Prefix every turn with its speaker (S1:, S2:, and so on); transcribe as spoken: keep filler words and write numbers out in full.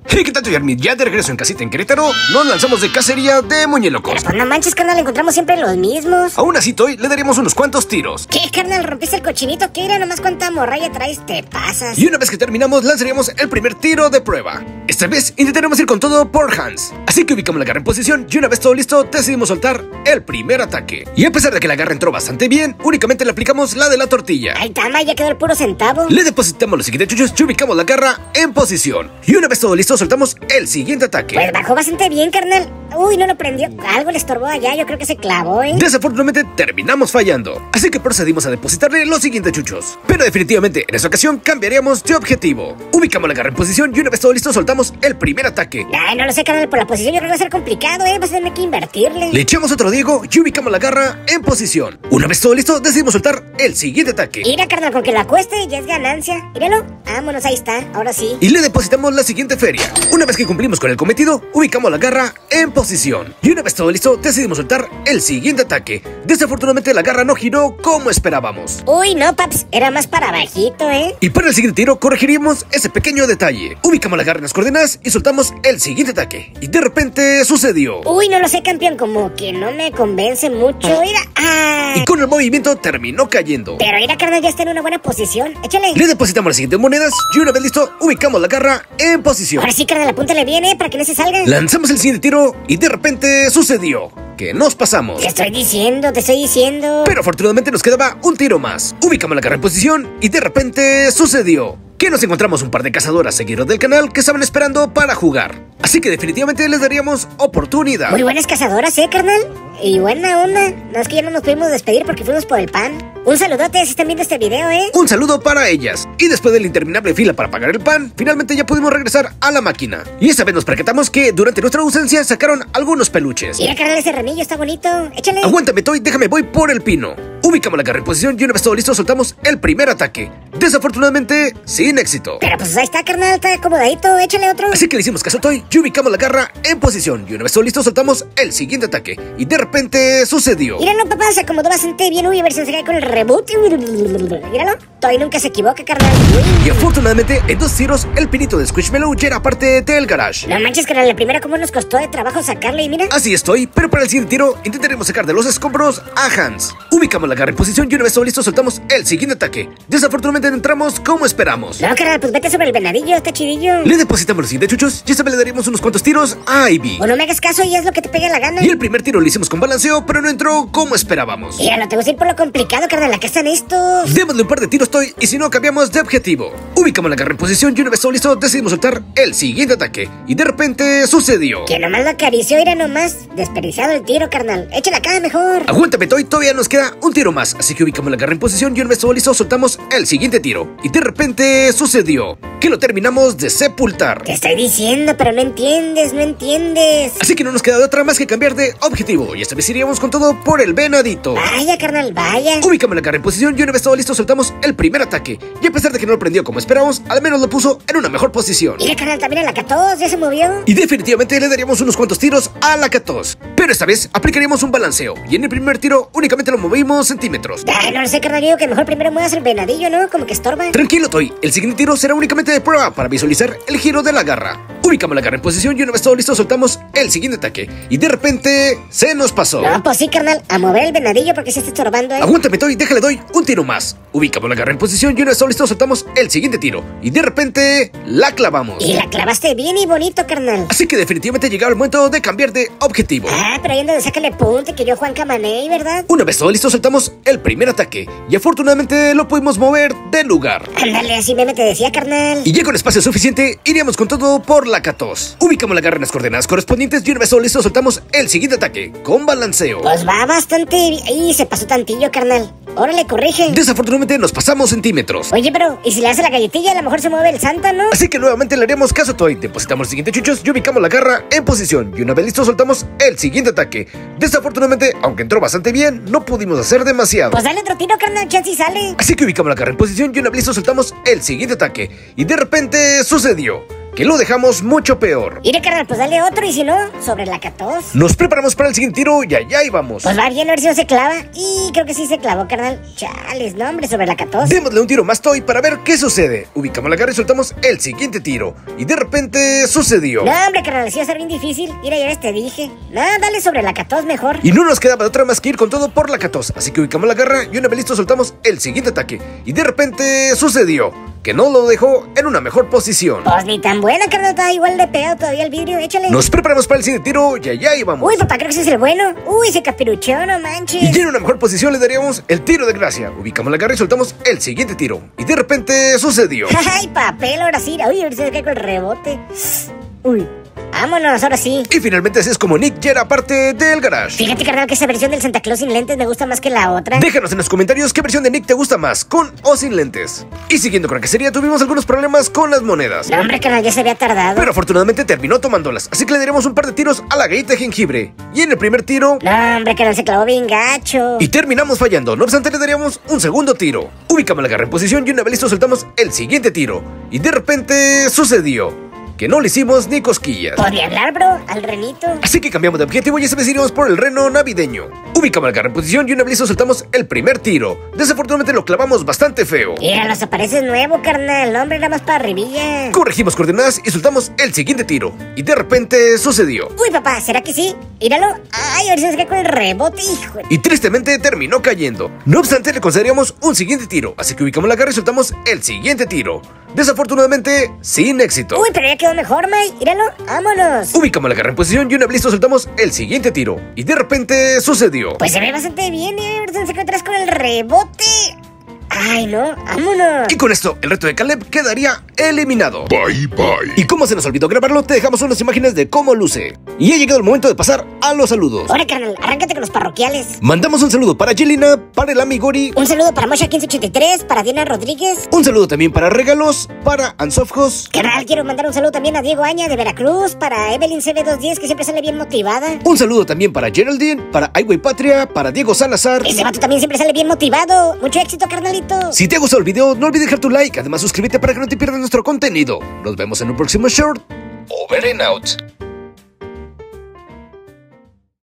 S1: Hey, ¿qué tal, Yarmid? Ya de regreso en casita en Querétaro, nos lanzamos de cacería de muñelocos.
S2: Pero pues no manches, carnal, encontramos siempre los mismos.
S1: Aún así, Toy, le daríamos unos cuantos tiros.
S2: ¿Qué, carnal? ¿Rompiste el cochinito? ¿Qué era? Nomás cuánta morralla traes, te pasas.
S1: Y una vez que terminamos, lanzaríamos el primer tiro de prueba. Esta vez intentaremos ir con todo por Hans. Así que ubicamos la garra en posición y una vez todo listo, decidimos soltar el primer ataque. Y a pesar de que la garra entró bastante bien, únicamente le aplicamos la de la tortilla.
S2: Ay, tama, ya quedó el puro centavo.
S1: Le depositamos los siguientes chuchos y ubicamos la garra en posición. Y una vez todo listo, soltamos el siguiente ataque.
S2: Pues bajó bastante bien, carnal. Uy, no lo prendió. Algo le estorbó allá, yo creo que se clavó, ¿eh?
S1: Desafortunadamente terminamos fallando, así que procedimos a depositarle los siguientes chuchos. Pero definitivamente en esta ocasión cambiaríamos de objetivo. Ubicamos la garra en posición y una vez todo listo soltamos el primer ataque.
S2: Ay, no lo sé, carnal, por la posición yo creo que va a ser complicado, ¿eh? Vas a tener que invertirle.
S1: Le echamos otro Diego y ubicamos la garra en posición. Una vez todo listo decidimos soltar el siguiente ataque.
S2: Mira, carnal, con que lo acueste ya es ganancia. Míralo, vámonos, ahí está, ahora sí.
S1: Y le depositamos la siguiente feria. Una vez que cumplimos con el cometido, ubicamos la garra en posición. Y una vez todo listo, decidimos soltar el siguiente ataque. Desafortunadamente la garra no giró como esperábamos.
S2: Uy, no, paps, era más para bajito, ¿eh?
S1: Y para el siguiente tiro corregiríamos ese pequeño detalle. Ubicamos la garra en las coordenadas y soltamos el siguiente ataque. Y de repente sucedió.
S2: Uy, no lo sé, campeón, como que no me convence mucho. Mira, ah.
S1: Y con el movimiento terminó cayendo.
S2: Pero mira, carnal, ya está en una buena posición. Échale.
S1: Le depositamos las siguientes monedas y una vez listo, ubicamos la garra en posición.
S2: Ahora sí, carnal, apúntale bien, ¿eh? Para que no se salga.
S1: Lanzamos el siguiente tiro y de repente sucedió que nos pasamos.
S2: Te estoy diciendo, te estoy diciendo.
S1: Pero afortunadamente nos quedaba un tiro más. Ubicamos la garra en posición y de repente sucedió que nos encontramos un par de cazadoras seguidores del canal que estaban esperando para jugar. Así que definitivamente les daríamos oportunidad.
S2: Muy buenas cazadoras, ¿eh, carnal? Y buena onda. No es que ya no nos pudimos despedir porque fuimos por el pan. Un saludote si están viendo este video, ¿eh?
S1: Un saludo para ellas. Y después de la interminable fila para pagar el pan, finalmente ya pudimos regresar a la máquina. Y esta vez nos percatamos que durante nuestra ausencia sacaron algunos peluches.
S2: Mira, carnal, ese ranillo está bonito. Échale.
S1: Aguántame, Toy, déjame, voy por el pino. Ubicamos la garra en posición y una vez todo listo soltamos el primer ataque. Desafortunadamente, sin éxito.
S2: Pero pues ahí está, carnal, está acomodadito, échale otro.
S1: Así que le hicimos caso a Toy y ubicamos la garra en posición. Y una vez todo listo soltamos el siguiente ataque. Y de repente sucedió.
S2: Míralo, papá, se acomodó bastante bien. Uy, a ver si se cae con el reboot. Míralo, Toy nunca se equivoca, carnal. Uy.
S1: Y afortunadamente, en dos tiros, el pinito de Squishmallow ya era parte del garage.
S2: No manches, carnal, la primera cómo nos costó de trabajo sacarlo y mira.
S1: Así estoy, pero para el siguiente tiro intentaremos sacar de los escombros a Hans. Ubicamos la garra en posición y una vez todo listo soltamos el siguiente ataque. Desafortunadamente no entramos como esperamos.
S2: No, carnal, pues vete sobre el venadillo, está chidillo.
S1: Le depositamos los siguientes chuchos y esta vez le daríamos unos cuantos tiros a Ivy.
S2: O no me hagas caso y es lo que te pega la gana.
S1: Y el primer tiro lo hicimos con balanceo, pero no entró como esperábamos.
S2: Mira, no te gusta ir por lo complicado, carnal, acá están estos.
S1: Démosle un par de tiros, Toy, y si no cambiamos de objetivo. Ubicamos la garra en posición y una vez todo listo decidimos soltar el siguiente ataque. Y de repente sucedió.
S2: Que nomás lo acarició, era nomás desperdiciado el tiro, carnal. Échale acá mejor.
S1: Aguántame, Toy, todavía nos queda un tiro más. Así que ubicamos la garra en posición y una vez todo listo soltamos el siguiente tiro. Y de repente sucedió que lo terminamos de sepultar.
S2: Te estoy diciendo, pero no entiendes, no entiendes.
S1: Así que no nos queda de otra más que cambiar de objetivo. Y esta vez iríamos con todo por el venadito.
S2: Vaya, carnal, vaya.
S1: Ubicamos la garra en posición y una vez todo listo soltamos el primer ataque. Y a pesar de que no lo prendió como esperábamos, al menos lo puso en una mejor posición.
S2: Mira, carnal, también a la catorce ya se movió.
S1: Y definitivamente le daríamos unos cuantos tiros a la catorce. Pero esta vez aplicaríamos un balanceo. Y en el primer tiro únicamente lo movimos centímetros.
S2: Ay, no lo sé, carnal, digo que mejor primero muevas el venadillo, ¿no? Como que estorba.
S1: Tranquilo, Toy. El siguiente tiro será únicamente de prueba para visualizar el giro de la garra. Ubicamos la garra en posición y una vez todo listo soltamos el siguiente ataque. Y de repente se nos pasó.
S2: No, pues sí, carnal, a mover el venadillo porque se está estorbando, ¿eh?
S1: Aguántame, Toy, déjale doy un tiro más. Ubicamos la garra en posición y una vez todo listo soltamos el siguiente tiro. Y de repente la clavamos.
S2: Y la clavaste bien y bonito, carnal.
S1: Así que definitivamente llegaba el momento de cambiar de objetivo.
S2: Ah, pero ahí anda de sácale punte que yo Juan Camaney, ¿verdad?
S1: Una vez todo listo soltamos el primer ataque. Y afortunadamente lo pudimos mover del lugar.
S2: Ándale, así Meme te decía, carnal.
S1: Y ya con espacio suficiente iríamos con todo por la catorce. Ubicamos la garra en las coordenadas correspondientes y una vez todo listo soltamos el siguiente ataque con balanceo.
S2: Pues va bastante bien. Ahí se pasó tantillo, carnal. Órale, corrige.
S1: Desafortunadamente nos pasamos centímetros.
S2: Oye, pero ¿y si le hace la galletilla? A lo mejor se mueve el Santa, ¿no?
S1: Así que nuevamente le haremos caso a Toy. Depositamos los siguientes chuchos y ubicamos la garra en posición. Y una vez listo soltamos el siguiente ataque. Desafortunadamente, aunque entró bastante bien, no pudimos hacer demasiado.
S2: Pues dale otro tiro, carnal, chance y sale.
S1: Así que ubicamos la garra en posición y una vez listo soltamos el siguiente ataque. Y de repente sucedió que lo dejamos mucho peor.
S2: Mire, carnal, pues dale otro y si no, sobre la catorce.
S1: Nos preparamos para el siguiente tiro y allá íbamos.
S2: Pues va bien, a ver si no se clava. Y creo que sí se clavó, carnal. Chales, no, hombre, sobre la catorce.
S1: Démosle un tiro más toy para ver qué sucede. Ubicamos la garra y soltamos el siguiente tiro. Y de repente sucedió.
S2: No, hombre, carnal, sí va a ser bien difícil. Mira, ya ves, te dije. No, dale sobre la catorce mejor.
S1: Y no nos quedaba de otra más que ir con todo por la catorce. Así que ubicamos la garra y una vez listo soltamos el siguiente ataque. Y de repente sucedió que no lo dejó en una mejor posición.
S2: Pues ni tan buena, carnal, está igual de pegado todavía el vidrio, échale.
S1: Nos preparamos para el siguiente tiro y allá íbamos.
S2: Uy, papá, creo que ese es el bueno. Uy, se capiruchó, no manches.
S1: Y ya en una mejor posición le daríamos el tiro de gracia. Ubicamos la garra y soltamos el siguiente tiro. Y de repente sucedió.
S2: Ay, papel, ahora sí. Uy, a ver si se cae con el rebote. Uy. Vámonos, ahora sí.
S1: Y finalmente así es como Nick ya era parte del garage.
S2: Fíjate, carnal, que esa versión del Santa Claus sin lentes me gusta más que la otra.
S1: Déjanos en los comentarios qué versión de Nick te gusta más, con o sin lentes. Y siguiendo con la cacería, tuvimos algunos problemas con las monedas.
S2: No, hombre, carnal, ya se había tardado.
S1: Pero afortunadamente terminó tomándolas, así que le daremos un par de tiros a la galleta de jengibre. Y en el primer tiro...
S2: No, hombre, carnal, se clavó bien gacho.
S1: Y terminamos fallando, no obstante le daríamos un segundo tiro. Ubicamos la garra en posición y una vez listo soltamos el siguiente tiro. Y de repente sucedió que no le hicimos ni cosquillas.
S2: Podría hablar, bro, al renito.
S1: Así que cambiamos de objetivo y esta vez iremos por el reno navideño. Ubicamos la garra en posición y una vez listo soltamos el primer tiro. Desafortunadamente lo clavamos bastante feo.
S2: Mira, los apareces nuevo, carnal. No, hombre, nada más para arribilla.
S1: Corregimos coordenadas y soltamos el siguiente tiro. Y de repente sucedió.
S2: Uy, papá, ¿será que sí? Míralo. Ay, a ver si se cae con el rebote, hijo.
S1: Y tristemente terminó cayendo. No obstante, le concederíamos un siguiente tiro. Así que ubicamos la garra y soltamos el siguiente tiro. Desafortunadamente, sin éxito.
S2: Uy, pero ya quedó mejor, Mike. Míralo, vámonos.
S1: Ubicamos la garra en posición y una vez listo soltamos el siguiente tiro. Y de repente sucedió.
S2: Pues se ve bastante bien, ¿eh? A ver si se quedó atrás con el rebote. Ay, no, vámonos.
S1: Y con esto, el reto de Caleb quedaría eliminado.
S3: Bye, bye.
S1: Y como se nos olvidó grabarlo, te dejamos unas imágenes de cómo luce. Y ha llegado el momento de pasar a los saludos.
S2: Ahora, carnal, arráncate con los parroquiales.
S1: Mandamos un saludo para Jelina, para el Amigori.
S2: Un saludo para Mosha quince ochenta y tres, para Diana Rodríguez.
S1: Un saludo también para Regalos, para Ansofjos.
S2: Carnal, quiero mandar un saludo también a Diego Aña de Veracruz, para Evelyn C B doscientos diez, que siempre sale bien motivada.
S1: Un saludo también para Geraldine, para Highway Patria, para Diego Salazar.
S2: Ese vato también siempre sale bien motivado. Mucho éxito, carnalito.
S1: Si te ha gustado el video, no olvides dejar tu like. Además, suscríbete para que no te pierdas nuestro contenido. Nos vemos en un próximo short. Over and out.